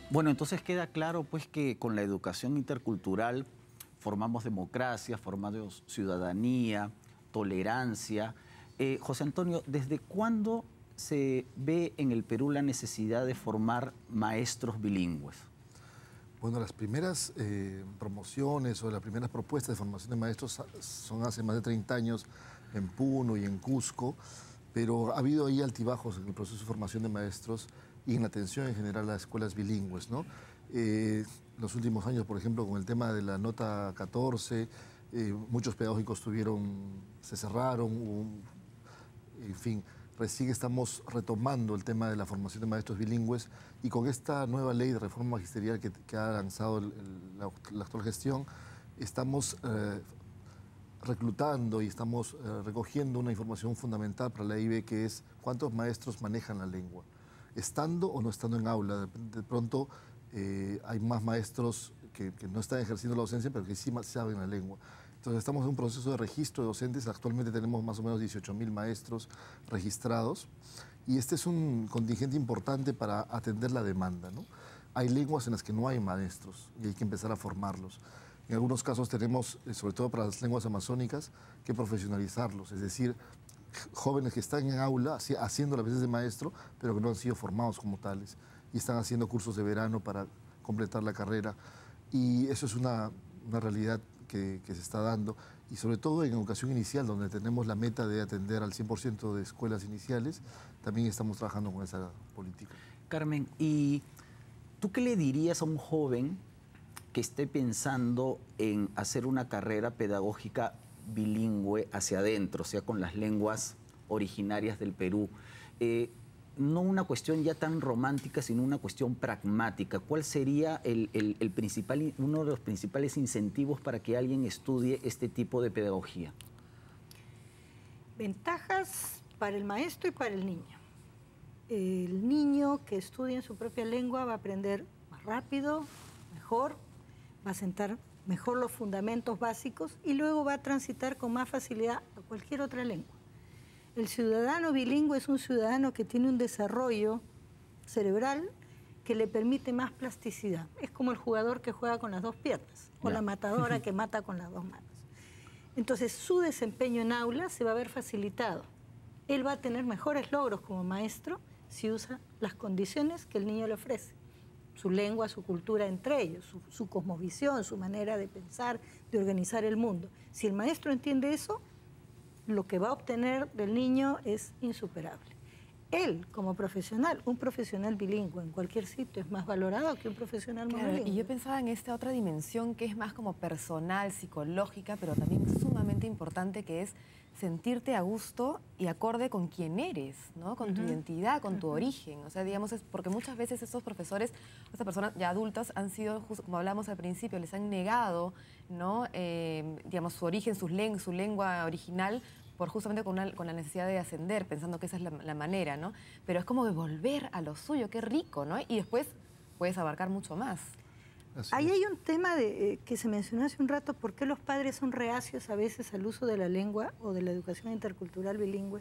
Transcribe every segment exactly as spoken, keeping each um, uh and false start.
Bueno, entonces queda claro pues que con la educación intercultural formamos democracia, formamos ciudadanía, tolerancia. Eh, José Antonio, ¿desde cuándo se ve en el Perú la necesidad de formar maestros bilingües? Bueno, las primeras eh, promociones o las primeras propuestas de formación de maestros son hace más de treinta años en Puno y en Cusco, pero ha habido ahí altibajos en el proceso de formación de maestros y en la atención en general a las escuelas bilingües, ¿no? Eh, los últimos años, por ejemplo, con el tema de la nota catorce, eh, muchos pedagógicos tuvieron, se cerraron, un, en fin, recién estamos retomando el tema de la formación de maestros bilingües y con esta nueva ley de reforma magisterial que, que ha lanzado el, el, la, la actual gestión, estamos eh, reclutando y estamos eh, recogiendo una información fundamental para la I B, que es cuántos maestros manejan la lengua, estando o no estando en aula. De, de pronto eh, hay más maestros que, que no están ejerciendo la docencia, pero que sí saben la lengua. Entonces estamos en un proceso de registro de docentes. Actualmente tenemos más o menos dieciocho mil maestros registrados y este es un contingente importante para atender la demanda, ¿no? Hay lenguas en las que no hay maestros y hay que empezar a formarlos. En algunos casos tenemos, sobre todo para las lenguas amazónicas, que profesionalizarlos, es decir, jóvenes que están en aula haciendo las veces de maestro, pero que no han sido formados como tales y están haciendo cursos de verano para completar la carrera. Y eso es una, una realidad que, que se está dando, y sobre todo en educación inicial, donde tenemos la meta de atender al cien por ciento de escuelas iniciales, también estamos trabajando con esa política. Carmen, ¿y tú qué le dirías a un joven que esté pensando en hacer una carrera pedagógica bilingüe hacia adentro, o sea, con las lenguas originarias del Perú? Eh, no una cuestión ya tan romántica, sino una cuestión pragmática. ¿Cuál sería el, el, el principal, uno de los principales incentivos para que alguien estudie este tipo de pedagogía? Ventajas para el maestro y para el niño. El niño que estudia en su propia lengua va a aprender más rápido, mejor, va a sentar mejor los fundamentos básicos y luego va a transitar con más facilidad a cualquier otra lengua. El ciudadano bilingüe es un ciudadano que tiene un desarrollo cerebral que le permite más plasticidad. Es como el jugador que juega con las dos piernas o la matadora que mata con las dos manos. Entonces, su desempeño en aula se va a ver facilitado. Él va a tener mejores logros como maestro si usa las condiciones que el niño le ofrece. Su lengua, su cultura entre ellos, su, su cosmovisión, su manera de pensar, de organizar el mundo. Si el maestro entiende eso, lo que va a obtener del niño es insuperable. Él, como profesional, un profesional bilingüe en cualquier sitio es más valorado que un profesional claro, monolingüe. Y yo pensaba en esta otra dimensión que es más como personal, psicológica, pero también sumamente importante, que es sentirte a gusto y acorde con quién eres, ¿no? Con uh-huh. tu identidad, con uh-huh. tu origen. O sea, digamos, es porque muchas veces estos profesores, estas personas ya adultas, han sido, justo como hablamos al principio, les han negado, ¿no? Eh, digamos, su origen, sus len su lengua original, por justamente con, una, con la necesidad de ascender, pensando que esa es la, la manera, ¿no? Pero es como de volver a lo suyo, qué rico, ¿no? Y después puedes abarcar mucho más. Así Ahí es. Hay un tema de, eh, que se mencionó hace un rato, ¿por qué los padres son reacios a veces al uso de la lengua o de la educación intercultural bilingüe?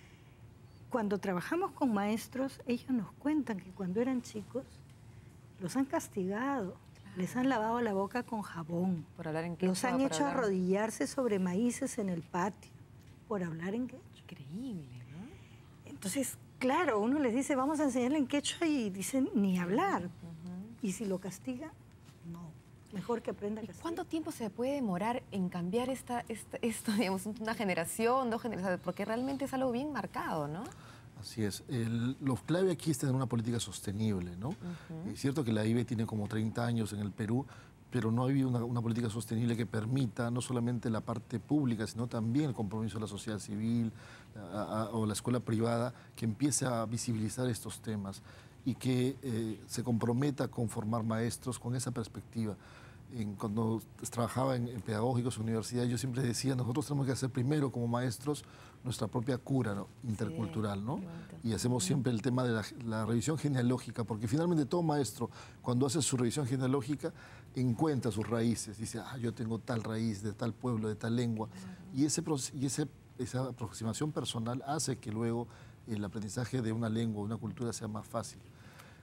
Cuando trabajamos con maestros, ellos nos cuentan que cuando eran chicos los han castigado, claro. les han lavado la boca con jabón, por hablar en quechua, los han hecho hablar... arrodillarse sobre maíces en el patio, por hablar en quechua. Increíble, ¿no? Entonces, claro, uno les dice, vamos a enseñarle en quechua y dicen, ni hablar. Uh-huh. Y si lo castiga, no. Mejor que aprenda a castigar. ¿Cuánto tiempo se puede demorar en cambiar esta, esta, esto, digamos, una generación, dos generaciones? Porque realmente es algo bien marcado, ¿no? Así es. El, lo clave aquí es tener una política sostenible, ¿no? Uh-huh. Es cierto que la I B tiene como treinta años en el Perú, pero no ha habido una, una política sostenible que permita no solamente la parte pública, sino también el compromiso de la sociedad civil a, a, o la escuela privada, que empiece a visibilizar estos temas y que eh, se comprometa con formar maestros con esa perspectiva. En, cuando trabajaba en, en pedagógicos, en universidades, yo siempre decía, nosotros tenemos que hacer primero como maestros nuestra propia cura, ¿no? intercultural, ¿no? Y hacemos siempre el tema de la, la revisión genealógica, porque finalmente todo maestro, cuando hace su revisión genealógica, encuentra sus raíces, dice, ah, yo tengo tal raíz, de tal pueblo, de tal lengua, y, ese, y ese, esa aproximación personal hace que luego el aprendizaje de una lengua, una cultura sea más fácil.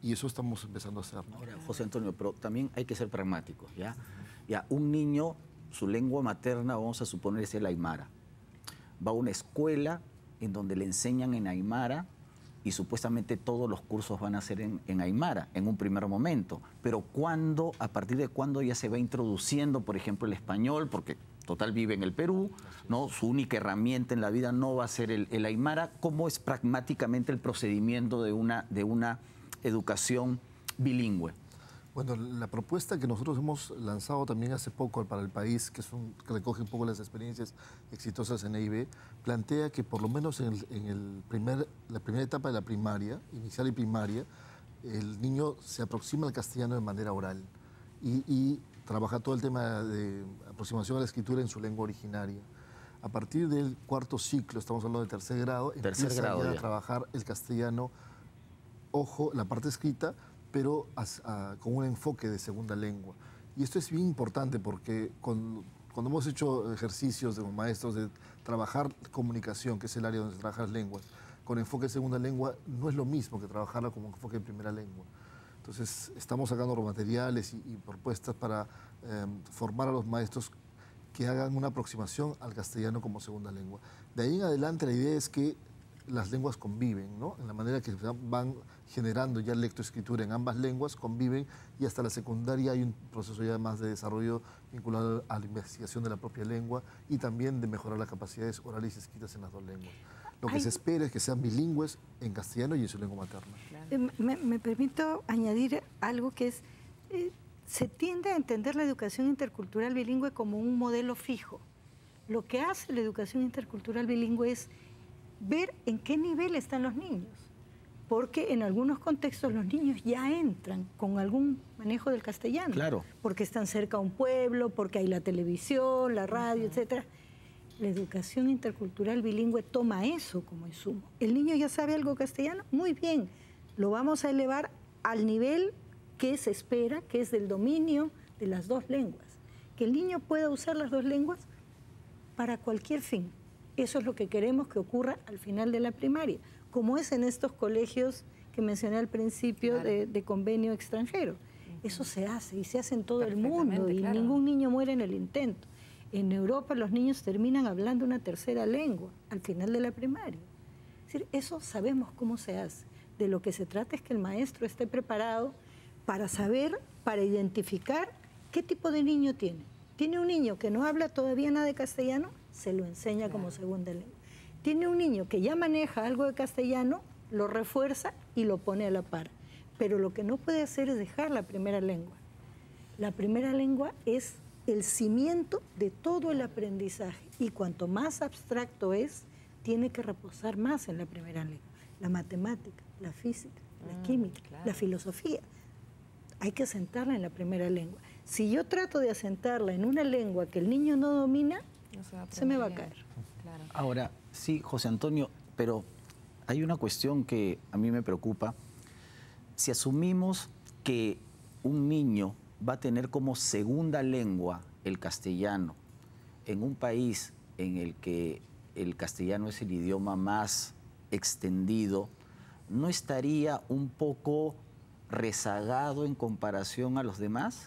y eso estamos empezando a hacer, ¿no? Ahora, José Antonio, pero también hay que ser pragmáticos, ¿ya? Ya, un niño, su lengua materna, vamos a suponer, es el aymara. Va a una escuela en donde le enseñan en aymara y supuestamente todos los cursos van a ser en, en aymara en un primer momento. Pero ¿cuándo, a partir de cuándo ya se va introduciendo, por ejemplo, el español? Porque total vive en el Perú, ¿no? Su única herramienta en la vida no va a ser el, el aymara. ¿Cómo es pragmáticamente el procedimiento de una, de una educación bilingüe? Bueno, la propuesta que nosotros hemos lanzado también hace poco para el país, que, es un, que recoge un poco las experiencias exitosas en E I B, plantea que por lo menos en, el, en el primer, la primera etapa de la primaria, inicial y primaria, el niño se aproxima al castellano de manera oral y, y trabaja todo el tema de aproximación a la escritura en su lengua originaria. A partir del cuarto ciclo, estamos hablando de tercer grado, tercer empieza grado, ya ya. a trabajar el castellano, ojo, la parte escrita, pero a, a, con un enfoque de segunda lengua. Y esto es bien importante porque con, cuando hemos hecho ejercicios de los maestros de trabajar comunicación, que es el área donde se trabajan las lenguas, con enfoque de segunda lengua, no es lo mismo que trabajarla como enfoque de primera lengua. Entonces, estamos sacando materiales y, y propuestas para eh, formar a los maestros que hagan una aproximación al castellano como segunda lengua. De ahí en adelante, la idea es que las lenguas conviven, ¿no? En la manera que van generando ya lectoescritura en ambas lenguas, conviven, y hasta la secundaria hay un proceso ya más de desarrollo vinculado a la investigación de la propia lengua y también de mejorar las capacidades orales y escritas en las dos lenguas. Lo que Ay. se espera es que sean bilingües en castellano y en su lengua materna. Eh, Me, me permito añadir algo que es, eh, se tiende a entender la educación intercultural bilingüe como un modelo fijo. Lo que hace la educación intercultural bilingüe es ver en qué nivel están los niños, porque en algunos contextos los niños ya entran con algún manejo del castellano, Claro. porque están cerca a un pueblo, porque hay la televisión, la radio, etcétera. La educación intercultural bilingüe toma eso como insumo. ¿El niño ya sabe algo castellano? Muy bien, lo vamos a elevar al nivel que se espera, que es del dominio de las dos lenguas. Que el niño pueda usar las dos lenguas para cualquier fin. Eso es lo que queremos que ocurra al final de la primaria, como es en estos colegios que mencioné al principio, claro, de, de convenio extranjero. Uh-huh. Eso se hace y se hace en todo el mundo y claro, ningún niño muere en el intento. En Europa los niños terminan hablando una tercera lengua al final de la primaria. Es decir, eso sabemos cómo se hace. De lo que se trata es que el maestro esté preparado para saber, para identificar qué tipo de niño tiene. ¿Tiene un niño que no habla todavía nada de castellano? Se lo enseña claro, como segunda lengua. Tiene un niño que ya maneja algo de castellano, lo refuerza y lo pone a la par. Pero lo que no puede hacer es dejar la primera lengua. La primera lengua es el cimiento de todo el aprendizaje y cuanto más abstracto es, tiene que reposar más en la primera lengua. La matemática, la física, la mm, química, claro, la filosofía. Hay que asentarla en la primera lengua. Si yo trato de asentarla en una lengua que el niño no domina, no se, va a se me va a caer. Claro. Ahora, sí, José Antonio, pero hay una cuestión que a mí me preocupa. Si asumimos que un niño va a tener como segunda lengua el castellano en un país en el que el castellano es el idioma más extendido, ¿no estaría un poco rezagado en comparación a los demás?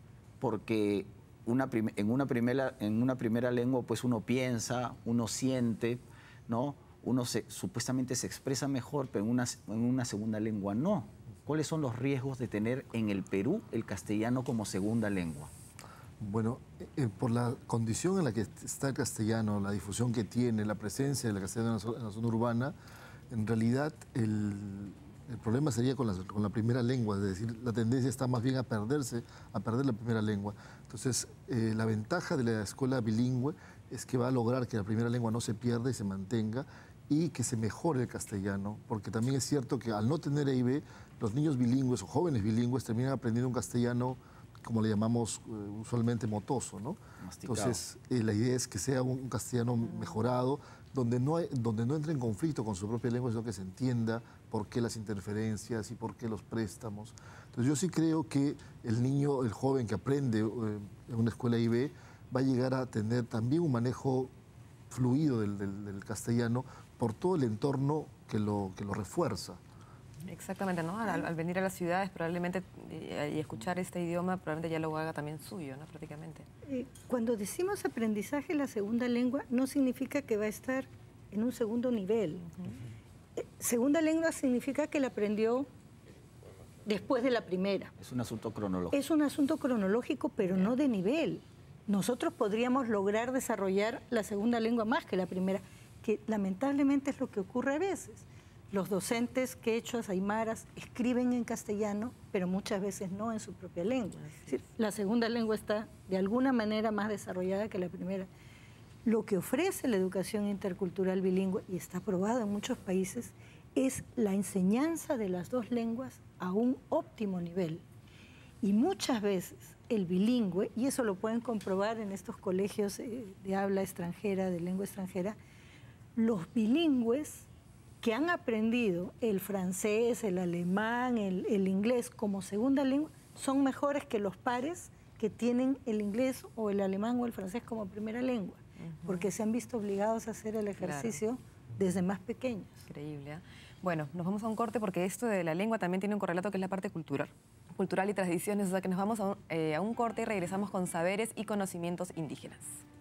Porque una en, una primera, en una primera lengua pues uno piensa, uno siente, ¿no? Uno se, supuestamente se expresa mejor, pero en una, en una segunda lengua no. ¿Cuáles son los riesgos de tener en el Perú el castellano como segunda lengua? Bueno, eh, por la condición en la que está el castellano, la difusión que tiene, la presencia del castellano en la, en la zona urbana, en realidad el, el problema sería con la, con la primera lengua, es decir, la tendencia está más bien a perderse, a perder la primera lengua. Entonces, eh, la ventaja de la escuela bilingüe es que va a lograr que la primera lengua no se pierda y se mantenga y que se mejore el castellano, porque también es cierto que al no tener E I B, los niños bilingües o jóvenes bilingües terminan aprendiendo un castellano, como le llamamos eh, usualmente, motoso, ¿no? Masticado. Entonces, eh, la idea es que sea un, un castellano mejorado, donde no, hay, donde no entre en conflicto con su propia lengua, sino que se entienda por qué las interferencias y por qué los préstamos. Entonces, yo sí creo que el niño, el joven que aprende eh, en una escuela E I B, va a llegar a tener también un manejo fluido del, del, del castellano por todo el entorno que lo, que lo refuerza. Exactamente, ¿no? Al, al venir a las ciudades probablemente y, y escuchar este idioma probablemente ya lo haga también suyo, ¿no? Prácticamente. Eh, cuando decimos aprendizaje en la segunda lengua, no significa que va a estar en un segundo nivel. Uh-huh. eh, segunda lengua significa que la aprendió después de la primera. Es un asunto cronológico. Es un asunto cronológico, pero no de nivel. Nosotros podríamos lograr desarrollar la segunda lengua más que la primera, que lamentablemente es lo que ocurre a veces. Los docentes quechuas, aymaras, escriben en castellano, pero muchas veces no en su propia lengua. Es decir, la segunda lengua está de alguna manera más desarrollada que la primera. Lo que ofrece la educación intercultural bilingüe, y está aprobado en muchos países, es la enseñanza de las dos lenguas a un óptimo nivel. Y muchas veces el bilingüe, y eso lo pueden comprobar en estos colegios de habla extranjera, de lengua extranjera, los bilingües que han aprendido el francés, el alemán, el, el inglés como segunda lengua, son mejores que los pares que tienen el inglés o el alemán o el francés como primera lengua, uh-huh. porque se han visto obligados a hacer el ejercicio claro. desde más pequeños. Increíble, ¿eh? Bueno, nos vamos a un corte porque esto de la lengua también tiene un correlato que es la parte cultural, cultural y tradiciones, o sea que nos vamos a un, eh, a un corte y regresamos con saberes y conocimientos indígenas.